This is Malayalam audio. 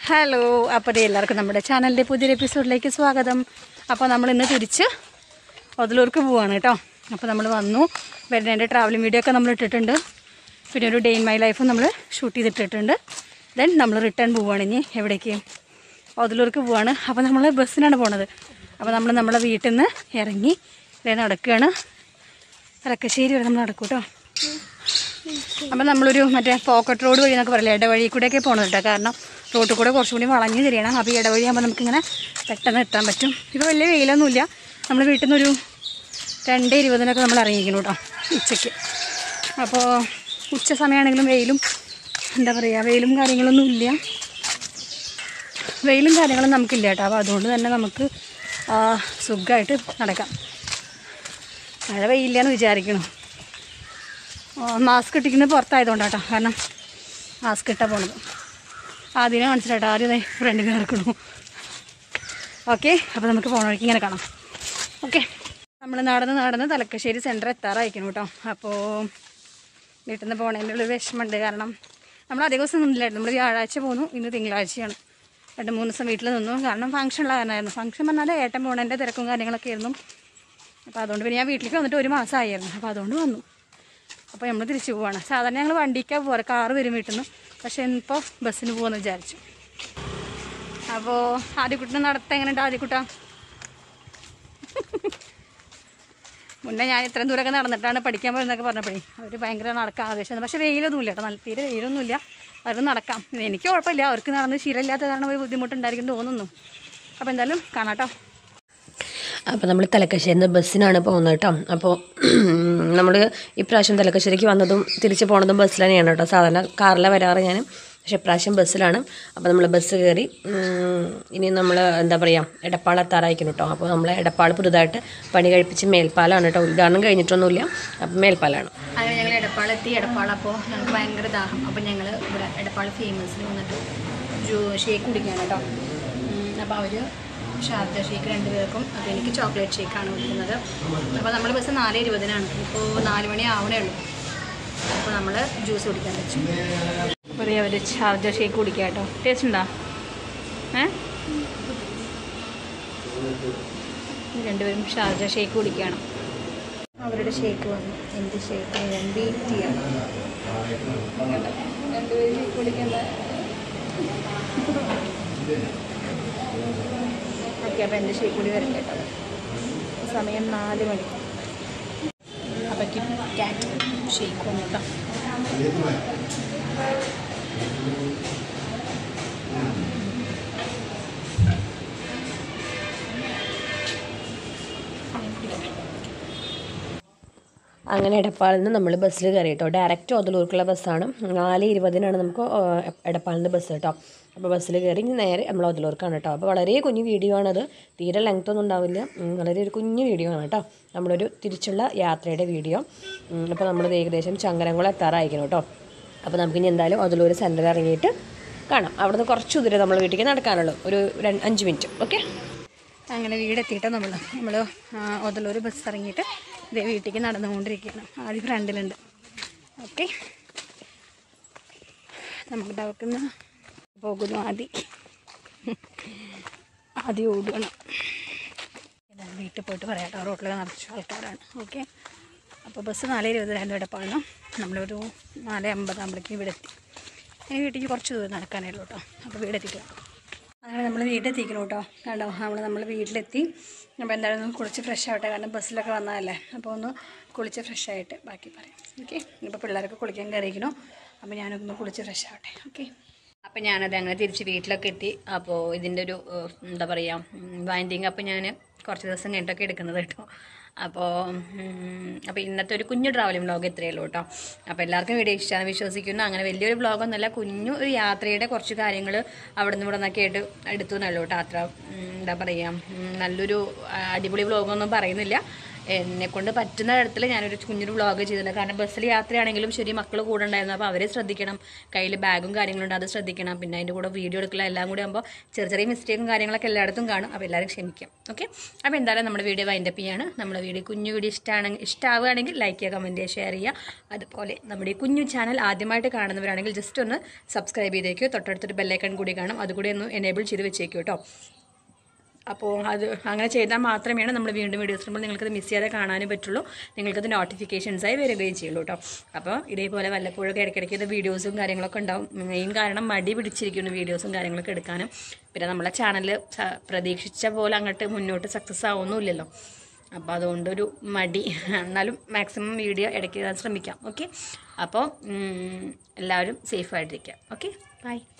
ഹലോ, അപ്പോൾ എല്ലാവർക്കും നമ്മുടെ ചാനലിൻ്റെ പുതിയൊരു എപ്പിസോഡിലേക്ക് സ്വാഗതം. അപ്പോൾ നമ്മൾ ഇന്ന് തിരിച്ച് ഒതലൂർക്ക് പോവാണ് കേട്ടോ. അപ്പോൾ നമ്മൾ വന്നു വരുന്നതിൻ്റെ ട്രാവലിംഗ് വീഡിയോ ഒക്കെ നമ്മൾ ഇട്ടിട്ടുണ്ട്. പിന്നെ ഒരു ഡേ ഇൻ മൈ ലൈഫും നമ്മൾ ഷൂട്ട് ചെയ്തിട്ടിട്ടുണ്ട്. ദെൻ നമ്മൾ റിട്ടേൺ പോവുകയാണ്. ഇനി എവിടേക്ക്? ഒതലൂർക്ക് പോവാണ്. അപ്പോൾ നമ്മൾ ബസ്സിനാണ് പോണത്. അപ്പോൾ നമ്മൾ നമ്മളെ വീട്ടിൽ നിന്ന് ഇറങ്ങി നടക്കുകയാണ്. തലക്കശ്ശേരി വരെ നമ്മൾ നടക്കും കേട്ടോ. അപ്പം നമ്മളൊരു മറ്റേ പോക്കറ്റ് റോഡ് വഴി എന്നൊക്കെ പറയില്ല, ഇടവഴി കൂടെയൊക്കെ പോകണം കേട്ടോ. കാരണം റോഡിൽ കൂടെ കുറച്ചും കൂടി വളഞ്ഞ് തിരിയണം. അപ്പോൾ ഈ ഇടവഴിയാകുമ്പോൾ നമുക്കിങ്ങനെ പെട്ടെന്ന് എത്താൻ പറ്റും. ഇപ്പോൾ വലിയ വെയിലൊന്നുമില്ല. നമ്മൾ വീട്ടിൽ നിന്നൊരു 2:20 നമ്മൾ ഇറങ്ങിയിരിക്കണം കേട്ടോ ഉച്ചയ്ക്ക്. അപ്പോൾ ഉച്ച സമയമാണെങ്കിലും വെയിലും എന്താ പറയുക, വെയിലും കാര്യങ്ങളൊന്നും ഇല്ല. വെയിലും കാര്യങ്ങളും നമുക്കില്ല കേട്ടോ. അപ്പോൾ അതുകൊണ്ട് തന്നെ നമുക്ക് സുഖമായിട്ട് നടക്കാം. മഴ പെയ്യില്ലെന്ന് വിചാരിക്കണം. മാസ്ക് ഇട്ടിരിക്കുന്നത് പുറത്തായതുകൊണ്ടാട്ടോ. കാരണം മാസ്ക് ഇട്ടാണ് പോണത്. ആദ്യം കാണിച്ചിട്ടാട്ടോ. ആദ്യം ഫ്രണ്ടിൽ നടക്കണു. ഓക്കെ, അപ്പോൾ നമുക്ക് പോണ വഴിക്ക് ഇങ്ങനെ കാണാം. ഓക്കെ, നമ്മൾ നടന്ന് തലക്കശ്ശേരി സെൻറ്റർ എത്താറായിരിക്കണം കേട്ടോ. അപ്പോൾ വീട്ടിൽ നിന്ന് പോണതിൻ്റെ ഉള്ളൊരു വിഷമമുണ്ട്. കാരണം നമ്മൾ അധികം ദിവസം നിന്നില്ലായിരുന്നു. നമ്മൾ വ്യാഴാഴ്ച പോന്നു, ഇന്ന് തിങ്കളാഴ്ചയാണ്. 2-3 ദിവസം വീട്ടിൽ നിന്നു. കാരണം ഫംഗ്ഷനുള്ള കാരണമായിരുന്നു. ഫംഗ്ഷൻ പറഞ്ഞാൽ ഏട്ടൻ പോണതിൻ്റെ തിരക്കും കാര്യങ്ങളൊക്കെ ആയിരുന്നു. അപ്പോൾ അതുകൊണ്ട് പിന്നെ ഞാൻ വീട്ടിലേക്ക് വന്നിട്ട് 1 മാസമായിരുന്നു. അപ്പോൾ അതുകൊണ്ട് വന്നു. അപ്പോൾ നമ്മൾ തിരിച്ചു പോവാണ്. സാധാരണ ഞങ്ങൾ വണ്ടിക്കാണ് പോകാറ്, കാറ് വരും വീട്ടിൽ നിന്ന്. പക്ഷേ ഇപ്പോൾ ബസ്സിന് പോകുമെന്ന് വിചാരിച്ചു. അപ്പോൾ ആദ്യക്കുട്ടിനെ നടത്താൻ എങ്ങനെയുണ്ട് ആദ്യക്കുട്ടാ? മുന്നേ ഞാൻ ഇത്രയും ദൂരമൊക്കെ നടന്നിട്ടാണ് പഠിക്കാൻ പോയെന്നൊക്കെ പറഞ്ഞപ്പോഴേ അവർ ഭയങ്കര നടക്കാൻ ആവേശം. പക്ഷേ വെയിലൊന്നുമില്ല കേട്ടോ, നല്ല തീരെ വെയിലൊന്നുമില്ല. അവർക്ക് നടക്കാം. എനിക്ക് കുഴപ്പമില്ല, അവർക്ക് നടന്ന് ശീലമില്ലാത്ത കാരണം ഒരു ബുദ്ധിമുട്ടുണ്ടായിരിക്കും തോന്നുന്നു. അപ്പോൾ എന്തായാലും കാണാം കേട്ടോ. അപ്പോൾ നമ്മൾ തലക്കശ്ശേരിയിൽ നിന്ന് ബസ്സിനാണ് പോകുന്നത് കേട്ടോ. അപ്പോൾ നമ്മൾ ഇപ്രാവശ്യം തലക്കശ്ശേരിക്ക് വന്നതും തിരിച്ച് പോണതും ബസ്സിൽ തന്നെയാണ് കേട്ടോ. സാധാരണ കാറിലാണ് വരാറ് ഞാൻ, പക്ഷേ ഇപ്രാവശ്യം ബസ്സിലാണ്. അപ്പോൾ നമ്മൾ ബസ് കയറി ഇനി നമ്മൾ എന്താ പറയുക, എടപ്പാൾ എത്താറായിരിക്കും കേട്ടോ. അപ്പോൾ നമ്മൾ എടപ്പാൾ പുതുതായിട്ട് പണി കഴിപ്പിച്ച് മേൽപ്പാലാണ് കേട്ടോ. ഉദ്ഘാടനം കഴിഞ്ഞിട്ടൊന്നുമില്ല, അപ്പോൾ മേൽപ്പാലാണ്. അങ്ങനെ ഞങ്ങൾ എടപ്പാളെത്തി. എടപ്പാളപ്പോൾ ഞങ്ങൾക്ക് ഭയങ്കര ദാഹം. അപ്പോൾ ഞങ്ങൾ ഇവിടെ എടപ്പാൾ ഫേമസിൽ വന്നിട്ട് ഷേക്ക് കുടിക്കുകയാണ് കേട്ടോ. അപ്പോൾ അവർ ഷാർജ ഷേക്ക് 2 പേർക്കും, അപ്പോൾ എനിക്ക് ചോക്ലേറ്റ് ഷേക്കാണ് കുടിക്കുന്നത്. അപ്പോൾ നമ്മൾ ബസ് 4:20 ഇപ്പോൾ 4 മണി ആവണേ ഉള്ളൂ. അപ്പോൾ നമ്മൾ ജ്യൂസ് കുടിക്കാൻ വെച്ചു. ഒരു അവർ ഷാർജ ഷേക്ക് കുടിക്കുക കേട്ടോ. ടേസ്റ്റ് ഉണ്ടോ? 2 പേരും ഷാർജ ഷേക്ക് കുടിക്കുകയാണ്. അവരുടെ ഷേക്ക് വന്നു. എൻ്റെ ഷേക്ക് ഞാൻ വെയിറ്റ് ചെയ്യാം. 2 പേരും ഷേക്ക് കുടിക്കേണ്ട. ഓക്കെ, അപ്പോൾ എൻ്റെ ഷേക്ക് കൂടി വരട്ടെ കേട്ടോ. സമയം 4 മണി. അപ്പോൾ ക്യാറ്റ് ഷേക്ക് വന്നു കേട്ടോ. അങ്ങനെ എടപ്പാളിൽ നിന്ന് നമ്മൾ ബസ്സിൽ കയറി കേട്ടോ. ഡയറക്റ്റ് ഒതലൂർക്കുള്ള ബസ്സാണ്. 4:20 നമുക്ക് എടപ്പാളിൽ നിന്ന് ബസ് കേട്ടോ. അപ്പോൾ ബസ്സിൽ കയറി നേരെ നമ്മൾ ഒതലൂർക്കാണ് കേട്ടോ. അപ്പോൾ വളരെ കുഞ്ഞു വീഡിയോ ആണത്, തീരെ ലെങ്ത് ഒന്നും ഉണ്ടാവില്ല. വളരെ ഒരു കുഞ്ഞു വീഡിയോ ആണ് കേട്ടോ. നമ്മളൊരു തിരിച്ചുള്ള യാത്രയുടെ വീഡിയോ. അപ്പോൾ നമ്മൾ ഏകദേശം ചങ്ങരംകുളം എത്താറായിരിക്കണം കേട്ടോ. അപ്പോൾ നമുക്കിനി എന്തായാലും ഒതലൂർ സെൻറ്ററിൽ ഇറങ്ങിയിട്ട് കാണാം. അവിടെ നിന്ന് കുറച്ച് ദൂരം നമ്മൾ വീട്ടിലേക്ക് നടക്കാനുള്ളൂ, ഒരു 5 മിനിറ്റ്. ഓക്കെ, അങ്ങനെ വീടെത്തിയിട്ട് നമ്മൾ ഒതലൂർ ബസ് ഇറങ്ങിയിട്ട് ഇതേ വീട്ടിലേക്ക് നടന്നുകൊണ്ടിരിക്കുകയാണ്. ആദ്യം ഫ്രണ്ടിലുണ്ട്. ഓക്കെ, നമുക്ക് ഡൗക്കുന്ന പോകുന്നു. ആദ്യം ഓടുകയാണ്. വീട്ടിൽ പോയിട്ട് പറയാം കേട്ടോ. റോട്ടിൽ നിറച്ച ആൾക്കാരാണ്. ഓക്കെ, അപ്പോൾ ബസ് 4:20 എടപ്പാളിന് നമ്മളൊരു 4:50 ആകുമ്പോഴേക്കും ഇവിടെ എത്തി. ഇനി വീട്ടിലേക്ക് കുറച്ച് ദൂരം നടക്കാനേ ഉള്ളൂ കേട്ടോ. അപ്പോൾ വീടെത്തിയിട്ട് അങ്ങനെ നമ്മൾ വീട്ടിലെത്തിക്കണം കേട്ടോ. കണ്ടോ, നമ്മൾ വീട്ടിലെത്തി. അപ്പോൾ എന്തായാലും കുളിച്ച് ഫ്രഷ് ആവട്ടെ, കാരണം ബസ്സിലൊക്കെ വന്നതല്ലേ. അപ്പോൾ ഒന്ന് കുളിച്ച് ഫ്രഷ് ആയിട്ട് ബാക്കി പറയാം. ഓക്കെ, ഇപ്പോൾ പിള്ളേരൊക്കെ കുളിക്കാൻ കയറിയിരിക്കണോ. അപ്പോൾ ഞാനൊന്ന് കുളിച്ച് ഫ്രഷ് ആവട്ടെ. ഓക്കെ, അപ്പോൾ ഞാനത് അങ്ങനെ തിരിച്ച് വീട്ടിലൊക്കെ എത്തി. അപ്പോൾ ഇതിൻ്റെ ഒരു എന്താ പറയുക, വൈൻഡിങ് അപ്പോൾ ഞാൻ കുറച്ച് ദിവസം കഴിഞ്ഞിട്ടൊക്കെ എടുക്കുന്നത് കേട്ടോ. അപ്പോൾ ഇന്നത്തെ ഒരു കുഞ്ഞു ട്രാവലിംഗ് വ്ളോഗ് ഇത്രയേ ഉള്ളൂ കേട്ടോ. അപ്പോൾ എല്ലാവർക്കും വീഡിയോ ഇഷ്ടമാണെന്ന് വിശ്വസിക്കുന്നു. അങ്ങനെ വലിയൊരു വ്ളോഗൊന്നുമല്ല, കുഞ്ഞു ഒരു യാത്രയുടെ കുറച്ച് കാര്യങ്ങൾ അവിടെ നിന്ന് ഇവിടെ നിന്നൊക്കെ ആയിട്ട് എടുത്തു എന്നല്ലോ കേട്ടോ. അത്ര എന്താ പറയുക, നല്ലൊരു അടിപൊളി വ്ളോഗൊന്നും പറയുന്നില്ല. എന്നെക്കൊണ്ട് പറ്റുന്ന തരത്തിൽ ഞാനൊരു കുഞ്ഞൊരു വ്ളോഗ് ചെയ്തിട്ടുണ്ട്. കാരണം ബസ്സിൽ യാത്രയാണെങ്കിലും ശരി, മക്കൾ കൂടെ ഉണ്ടായിരുന്നു. അപ്പോൾ അവരെ ശ്രദ്ധിക്കണം, കയ്യിൽ ബാഗും കാര്യങ്ങളുണ്ട്, അത് ശ്രദ്ധിക്കണം. പിന്നെ അതിൻ്റെ കൂടെ വീഡിയോ എടുക്കുക, എല്ലാം കൂടി ആകുമ്പോൾ ചെറിയ ചെറിയ മിസ്റ്റേക്കും കാര്യങ്ങളൊക്കെ എല്ലായിടത്തും കാണും. അപ്പോൾ എല്ലാവരും ക്ഷമിക്കാം. ഓക്കെ, അപ്പോൾ എന്തായാലും നമ്മുടെ വീഡിയോ വൈൻഡപ്പ് ചെയ്യാണ്. നമ്മുടെ വീഡിയോ കുഞ്ഞു വീഡിയോ ഇഷ്ടമാവുകയാണെങ്കിൽ ലൈക്ക് ചെയ്യുക, കമൻറ്റ് ചെയ്യുക, ഷെയർ ചെയ്യുക. അതുപോലെ നമ്മുടെ ഈ കുഞ്ഞു ചാനൽ ആദ്യമായിട്ട് കാണുന്നവരാണെങ്കിൽ ജസ്റ്റ് ഒന്ന് സബ്സ്ക്രൈബ് ചെയ്തേക്കോ. തൊട്ടടുത്തൊരു ബെല്ലൈക്കൺ കൂടി കാണും, അതുകൂടി ഒന്ന് എനേബിൾ ചെയ്ത് വെച്ചേക്കോ കേട്ടോ. അപ്പോൾ അത് അങ്ങനെ ചെയ്താൽ മാത്രമേ നമ്മൾ വീണ്ടും വീഡിയോസ് ഇടുമ്പോൾ നിങ്ങൾക്കത് മിസ് ചെയ്യാതെ കാണാനും പറ്റുള്ളൂ, നിങ്ങൾക്കത് നോട്ടിഫിക്കേഷൻസായി വരികയും ചെയ്യുള്ളൂ കേട്ടോ. അപ്പോൾ ഇതേപോലെ വല്ലപ്പോഴൊക്കെ ഇടയ്ക്കിടയ്ക്ക് ഇത് വീഡിയോസും കാര്യങ്ങളൊക്കെ ഉണ്ടാവും. മെയിൻ കാരണം മടി പിടിച്ചിരിക്കുന്നു വീഡിയോസും കാര്യങ്ങളൊക്കെ എടുക്കാനും. പിന്നെ നമ്മളെ ചാനൽ പ്രതീക്ഷിച്ച പോലെ അങ്ങോട്ട് മുന്നോട്ട് സക്സസ് ആവുന്നില്ലല്ലോ. അപ്പോൾ അതുകൊണ്ടൊരു മടി. എന്നാലും മാക്സിമം വീഡിയോ ഇടയ്ക്ക് ശ്രമിക്കാം. ഓക്കെ, അപ്പോൾ എല്ലാവരും സേഫായിട്ടിരിക്കാം. Okay, by.